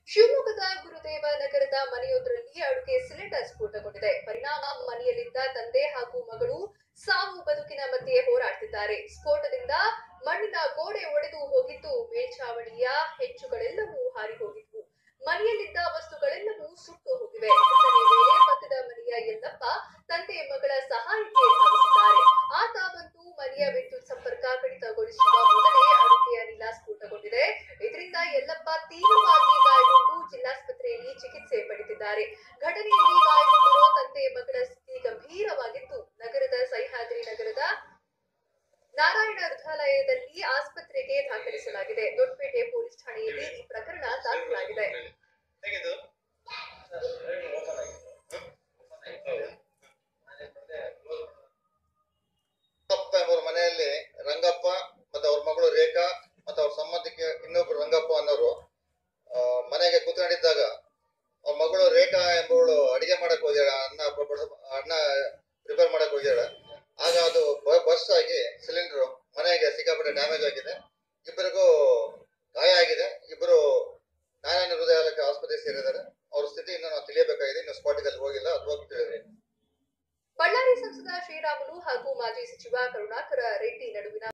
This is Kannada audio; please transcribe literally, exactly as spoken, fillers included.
ಶಿವಮೊಗ್ಗದ ಗುರುದೇವ ನಗರದ ಮನೆಯೊಂದರಲ್ಲಿ ಅಡುಗೆ ಸಿಲಿಂಡರ್ ಸ್ಫೋಟಗೊಂಡಿದೆ. ಪರಿಣಾಮ ಮನೆಯಲ್ಲಿದ್ದ ತಂದೆ ಹಾಗೂ ಮಗಳು ಸಾವು ಬದುಕಿನ ಮಧ್ಯೆ ಹೋರಾಡ್ತಿದ್ದಾರೆ. ಸ್ಫೋಟದಿಂದ ಮಣ್ಣಿನ ಗೋಡೆ ಒಡೆದು ಹೋಗಿದ್ದು, ಮೇಲ್ಛಾವಣಿಯ ಹೆಂಚುಗಳೆಲ್ಲವೂ ಹಾರಿ ಹೋಗಿದ್ವು. ಮನೆಯಲ್ಲಿದ್ದ ವಸ್ತುಗಳೆಲ್ಲವೂ ಸುಟ್ಟು ಹೋಗಿವೆ. ಘಟನೆ ವೇಳೆ ಪಕ್ಕದ ಮನೆಯ ಯಲ್ಲಪ್ಪ ತಂದೆ ಮಗಳ ಸಹಾಯಕ್ಕೆ ಧಾವಿಸಿದ್ದಾರೆ. ಆತ ಬಂದು ಮನೆಯ ವಿದ್ಯುತ್ ಸಂಪರ್ಕ ಕಡಿತಗೊಳಿಸುವ ಮೊದಲೇ ಅಡುಗೆ ಅನಿಲ ಸ್ಫೋಟಗೊಂಡಿದೆ. ಇದರಿಂದ ಯಲ್ಲಪ್ಪ ತೀವ್ರವಾಗಿ ಗಾಯಗೊಂಡು ಜಿಲ್ಲಾಸ್ಪತ್ರೆಯಲ್ಲಿ ಚಿಕಿತ್ಸೆ ಪಡೆದಿದ್ದಾರೆ. ಘಟನೆಯಲ್ಲಿ ಗಾಯಗೊಂಡಿರೋ ತಂದೆ ಮಗಳ ಸ್ಥಿತಿ ಗಂಭೀರವಾಗಿದ್ದು, ನಗರದ ಸಹ್ಯಾದ್ರಿ ನಗರದ ನಾರಾಯಣ ಹೃದಯಾಲಯದಲ್ಲಿ ಆಸ್ಪತ್ರೆಗೆ ದಾಖಲಿಸಲಾಗಿದೆ. ದೊಡ್ಡಪೇಟೆ ಪೊಲೀಸ್ ಠಾಣೆಯಲ್ಲಿ ಈ ಪ್ರಕರಣ ದಾಖಲಾಗಿದೆ. ಮನೆಯಲ್ಲಿ ರಂಗಪ್ಪ ಮತ್ತೆ ಅವ್ರ ಮಗಳು ರೇಖಾ ಮತ್ತೆ ಅವ್ರ ಸಂಬಂಧಿಕ ಇನ್ನೊಬ್ರು ರಂಗಪ್ಪ ಅನ್ನೋರು ಮನೆಗೆ ಕೂತ್ಕೊಂಡಿದ್ದಾಗ ಅವ್ರ ಮಗಳು ರೇಖಾ ಎಂಬವಳು ಅಡಿಗೆ ಮಾಡಕ್ ಹೋಗ್ಯಾಳ, ಅನ್ನ ಅನ್ನ ಪ್ರಿಪೇರ್ ಮಾಡಕ್ ಹೋಗ್ಯಾಳ. ಆಗ ಅದು ಬರ್ಸ್ಟ್ ಆಗಿ ಸಿಲಿಂಡರ್ ಮನೆಗೆ ಸಿಕ್ಕಾಪಟ್ಟೆ ಡ್ಯಾಮೇಜ್ ಆಗಿದೆ. ಇಬ್ಬರಿಗೂ ಗಾಯ ಆಗಿದೆ. ಇಬ್ಬರು ನಾರಾಯಣ ಹೃದಯಾಲಯಕ್ಕೆ ಆಸ್ಪತ್ರೆಗೆ ಸೇರಿದ್ದಾರೆ. ಅವ್ರ ಸ್ಥಿತಿ ಇನ್ನು ನಾವು ತಿಳಿಯಬೇಕಾಗಿದೆ. ಇನ್ನು ಸ್ಪಾಟಿಗೆ ಅಲ್ಲಿ ಹೋಗಿಲ್ಲ ಅಥವಾ ತಿಳಿದ್ರೆ. ಬಳ್ಳಾರಿ ಸಂಸದ ಶ್ರೀರಾಮುಲು ಹಾಗೂ ಮಾಜಿ ಸಚಿವ ಕರುಣಾಕರ ರೆಡ್ಡಿ ನಡುವಿನ